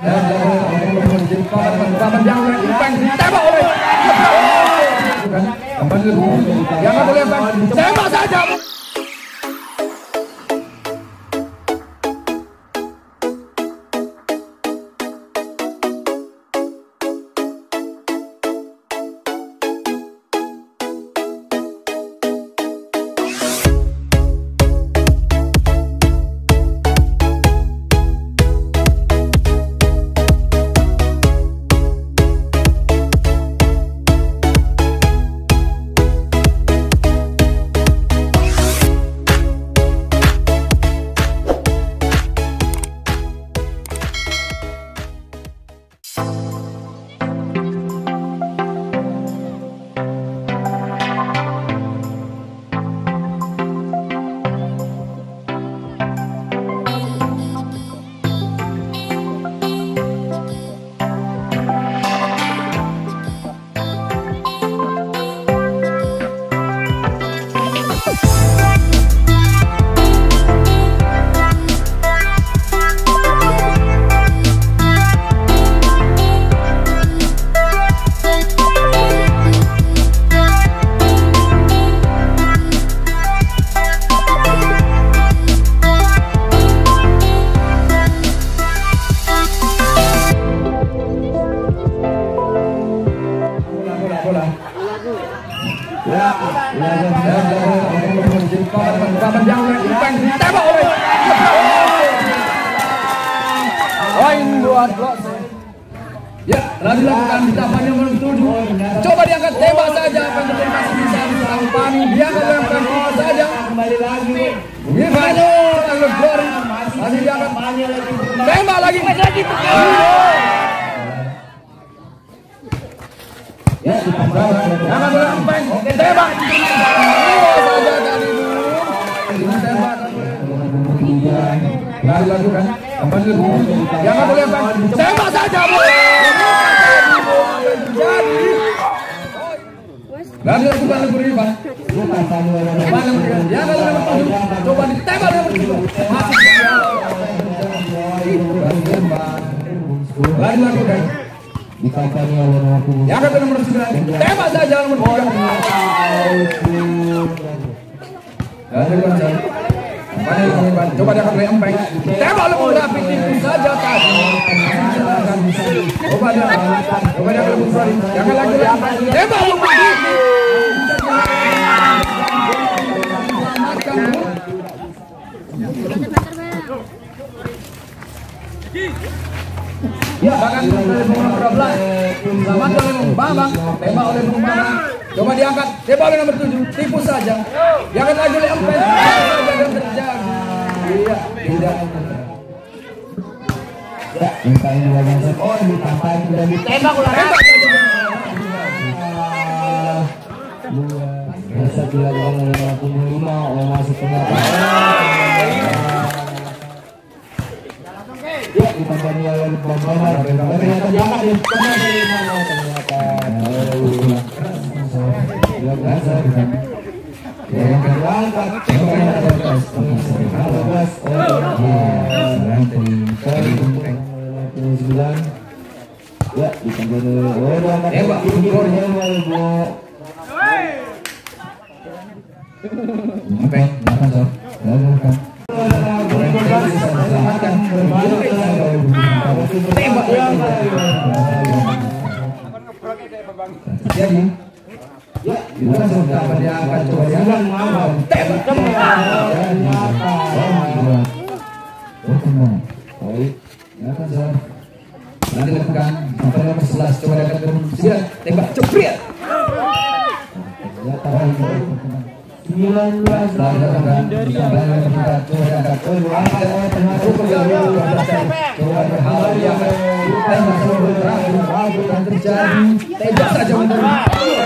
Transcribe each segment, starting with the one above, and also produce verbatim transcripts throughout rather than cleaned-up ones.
Tembak oleh jangan boleh tembak saja. Tembak oleh poin buat Blok. Ya, lalu dilakukan di tapan yang menuju. Coba diangkat tembak saja, penonton masih bisa diserang Pani. Diangkat lempar tembak saja. Kembali lagi. Gimana? Lalu Glory masih diangkat. Tembak lagi. lagi. Ya, jangan berempeng. Tembak. Saja kali itu. Tembak. Lalu lakukan. Kembali jangan boleh tembak saja. Jadi lalu lakukan lebih riba. Jangan coba ditembak nomor tujuh. Lalu lakukan. Jangan nomor sembilan. Tembak saja nomor tiga. Coba dia akan empeng. Tembak lebih rapi tipu saja tadi. Coba dia, coba dia lebih sorry. Jangan lagi empeng. Tembak lebih rapi. Ya, bahkan oleh nomor dua belas. Selamat oleh Bambang. Tembak oleh Bambang. Coba diangkat. Tembak oleh nomor tujuh. Tipu saja. Jangan lagi oleh empeng. Jangan terjadi. Iya, tidak. Ya, misalnya dua belas oh ditampain sudah ditembak ulang. Bisa dilakukan oleh lima puluh lima oh masuk ke ya, ditambahkan oleh Bambang. Ternyata jangan ternyata ternyata yang berangkat sembilan ya ditambah orang tembak empeng tembak jadi ya, kita sudah berangkat coba jangan mau tembak baik, ya kan Zon. Nanti lakukan sampai nomor sebelas coba dekat nomor sembilan tembak ceprit. Ya tahan sembilan belas lakukan sampai nomor kita coba dekat coba termasuk ke coba berhalau yang tembak terakhir bagus yang terjadi tembak saja menurut.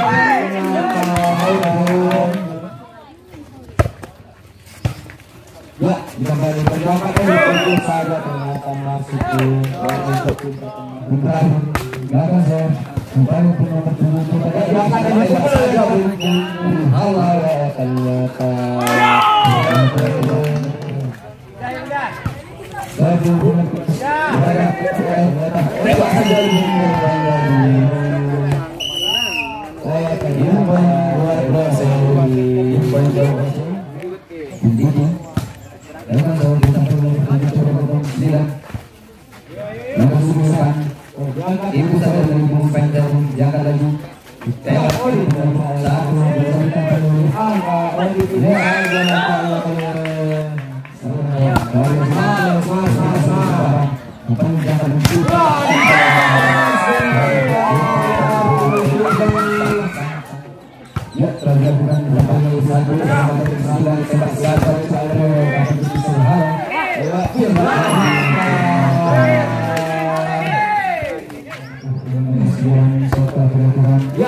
Ya, kembali berjumpa tentu saja ternyata masuk ke untuk bukan belakang saya bukan untuk nomor tujuh kita belakang masuk saja Allah ternyata ya udah tembak saja. Ibu saja dari bung pendek jangan lagi tembak satu ya tergabungan delapan satu sembilan tembak satu ya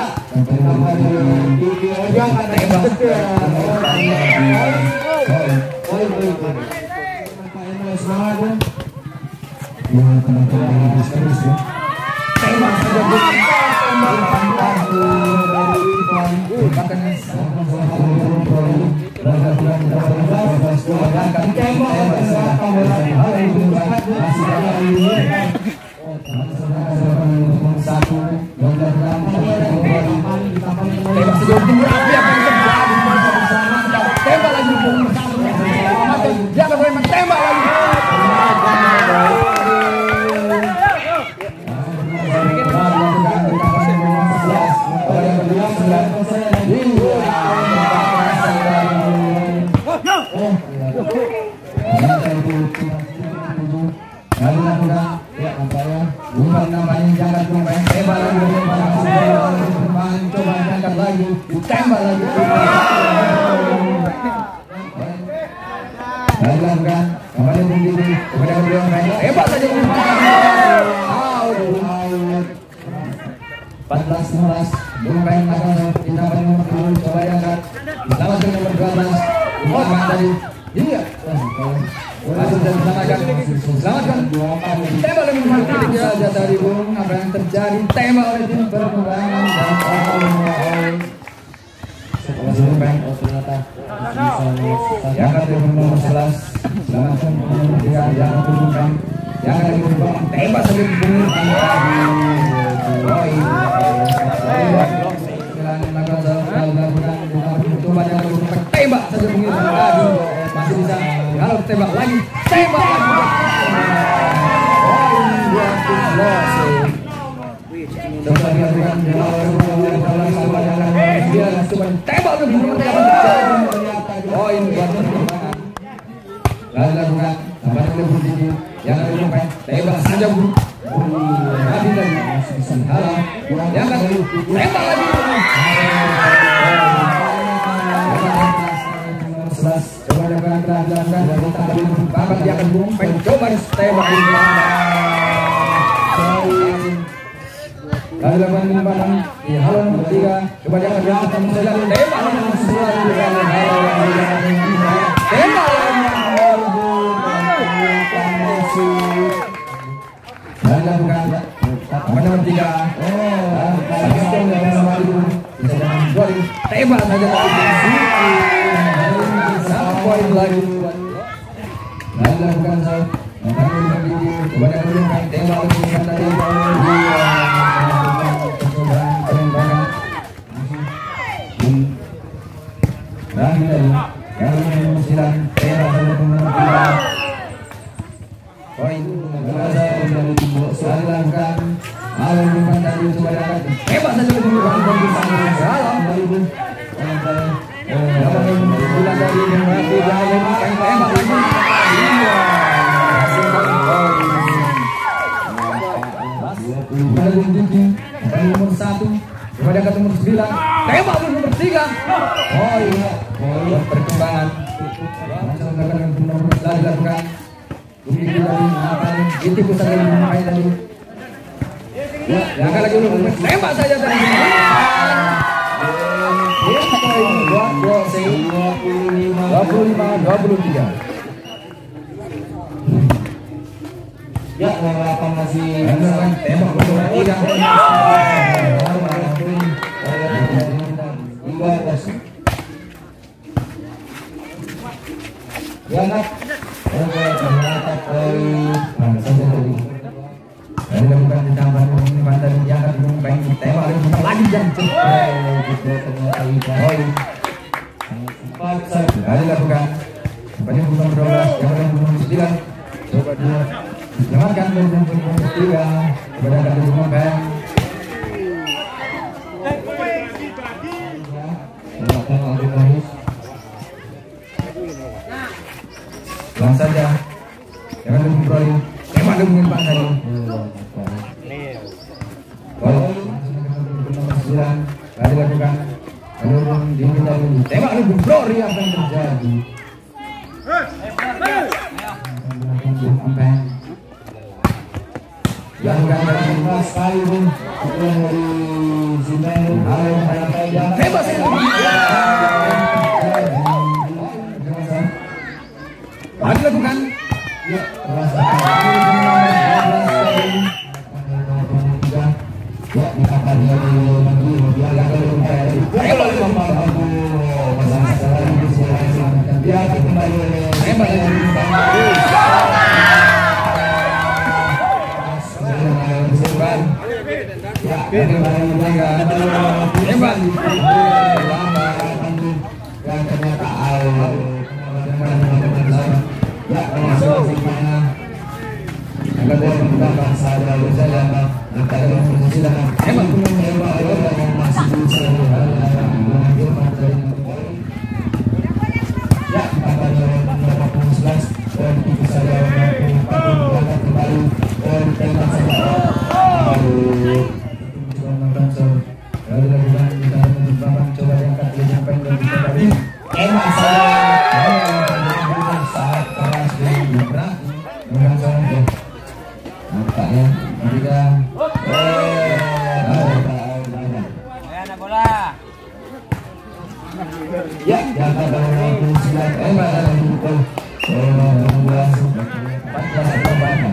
satu tembak sejauh timur api apa yang terjadi tembak lagi dia akan memang tembak lagi bukan namanya jangan bermain tembak lagi coba angkat lagi tembak lagi lakukan kembali begini kepada beliau main tembak saja empat belas lima belas bermain akan ditambah nomor sepuluh coba diangkat selamatkan nomor dua belas Muhammad tadi iya langsung dan selamatkan selamatkan tembak lagi sedikit saja tadi bung apa yang terjadi tembak oleh tim perkembangan dan setelah bermain ternyata yang akan nomor sebelas selamatkan nomor tiga yang akan bermain yang akan bermain tembak saja bung tembak saja bung masih bisa kalau tembak lagi tembak lagi coba dilakukan dia coba tembak poin buat perkembangan lalu lakukan tambah lebih tinggi yang ada bermain tembak saja bro habis lagi halo yang kan tembak lagi coba lakukan jalankan dan tambah babat dia akan bermain coba tembak lalu lakukan umpan di halo nomor tiga coba dia akan bermain saja tembak nomor sebelas tembak dan lakukan apa nomor tiga tembak saja satu poin lagi dan lakukan saya coba dia akan tembak lagi tadi dan dari yang nomor sembilan tembak saja nomor tiga poin berasa dari timur selalu lakukan awal bukan tadi coba dapat hebat saja untuk bukan bersama salam dari bu dapat bulan dari yang mati dan yang hebat lagi iya paling tinggi nomor satu coba dapat nomor sembilan tembak nomor tiga oh iya oh perkembangan langsung melakukan nomor selalu lakukan ini lagi ngapain itu pusat lagi ngapain tadi ya jangan lagi lu tembak saja tadi dua puluh lima dua puluh tiga ya apa masih tembak nomor tiga ya nak oke ternyata dari mana saja tadi dari dilakukan ditambah ini pantai diangkat pengen ditembak lagi lagi jam poin kali dilakukan banyak bukan dua belas yang ada bukan sembilan coba dua selamatkan bukan bukan tiga kepada kali bukan bang selamatkan lagi lagi langsung saja jangan lupa berani tembak dengan Pak Sari poin nomor sembilan kali dilakukan belum diminta dulu tembak lu Glory apa yang terjadi yang dari Mas Kairun yang dari Zimen tembak lagi lakukan ya ya dikatakan dia lagi dia lagi tembak dia kembali tembak ya tembak dan ternyata ya masing-masing mana agar dia menggunakan sahaja saja antara yang bersilakan emang pun menembak yang masih bisa ya katanya nomor sebelas dan itu saja yang kembali dan tembak saja coba nonton so lalu lakukan kita menyebabkan coba diangkat dia sampai dan kita tadi enak saja saat keras dan berat dengan saja nampaknya kita anak bola ya jaga dengan sembilan emak dan pukul enam belas empat belas perbankan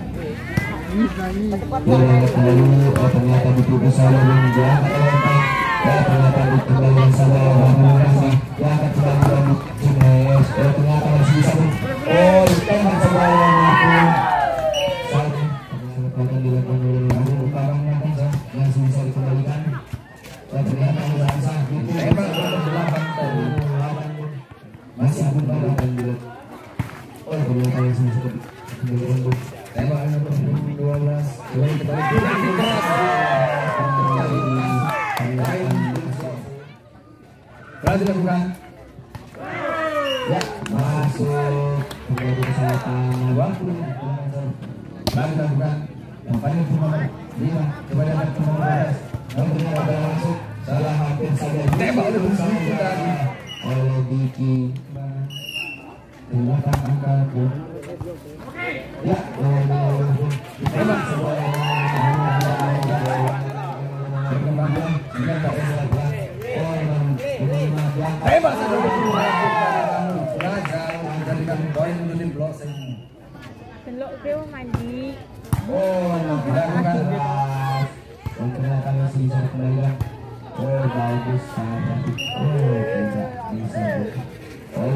lalu ternyata diputus salah dan diangkat ya ternyata dikembalikan salah dan diangkat kembali dan ternyata masih bisa oh ditembak salah yang akan dilakukan oleh Abu Bakar yang bisa dikembalikan dan ternyata merasa ditembak delapan tahun masih Abu Bakar dan oh ternyata yang bisa dikembalikan tembak nomor dua belas kembali kembali telah dilakukan ya masuk kembali ke selatan waktu telah dilakukan yang paling nomor lima coba dapat nomor dua belas namun ternyata langsung salah hampir saja tembak oleh bersama kita oleh Diki dengan angka pun ya tembak sebuah perkembangan dengan tak ada tembak gagal menjadikan poin untuk blok ini telok kau mandi oh dilakukan dan ternyata masih bisa dikembalikan oh bagus sangat oh tidak bisa oh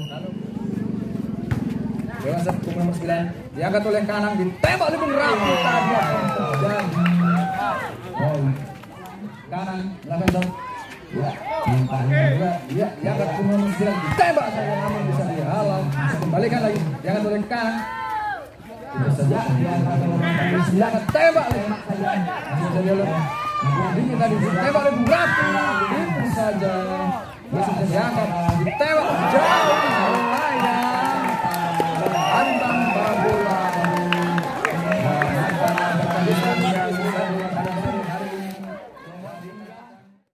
dengan sepuluh nomor sembilan diangkat oleh kanan ditembak oleh Bung Rafi tadi dan oh kanan belakang ya tampaknya juga ya diangkat ke nomor sembilan ditembak saja namun bisa dihalau bisa kembalikan lagi diangkat oleh kanan itu saja diangkat ke nomor sembilan tembak lagi masih saja loh ini tadi ditembak oleh Bung Rafi